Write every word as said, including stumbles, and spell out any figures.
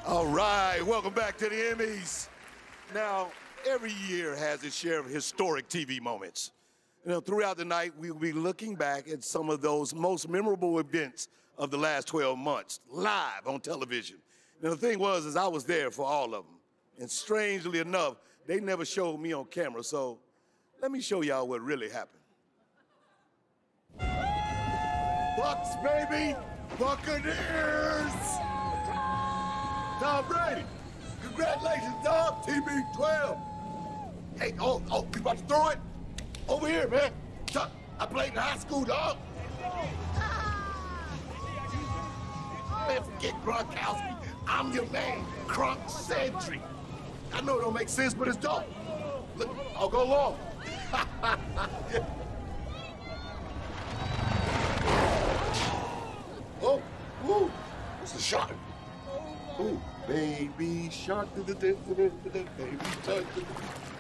All right, welcome back to the Emmys. Now, every year has its share of historic T V moments. You know, throughout the night, we'll be looking back at some of those most memorable events of the last twelve months, live on television. Now, the thing was, is I was there for all of them. And strangely enough, they never showed me on camera, so let me show y'all what really happened. Bucks, baby! Buccaneers! Tom Brady! Congratulations, dog! T B twelve! Hey, oh, oh, you about to throw it? Over here, man. Chuck, I played in high school, dog. Man, forget Gronkowski. I'm your man, Crunk Cedric. I know it don't make sense, but it's dope. Look, I'll go long. Oh, woo, it's a shot. Ooh, baby shark, baby shark.